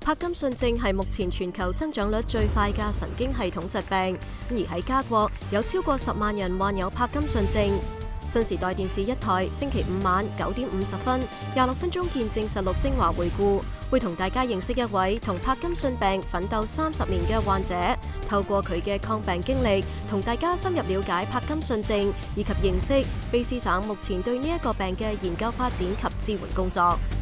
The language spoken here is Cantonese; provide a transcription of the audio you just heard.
帕金遜症係目前全球增長率最快嘅神經系統疾病，而喺加國有超過10萬人患有帕金遜症。新時代電視一台星期五晚9點50分26分鐘見證實錄精華回顧，會同大家認識一位同帕金遜病奮鬥30年嘅患者，透過佢嘅抗病經歷，同大家深入了解帕金遜症，以及認識卑詩省目前對呢一個病嘅研究發展及支援工作。